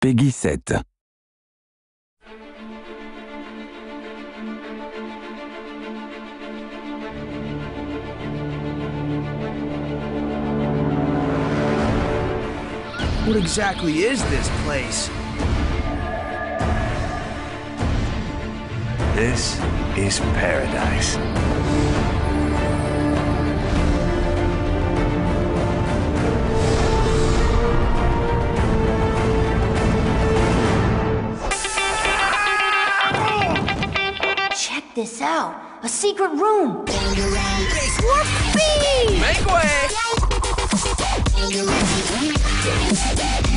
Peggy 7. What exactly is this place? This is paradise. Check this out. A secret room. Make way!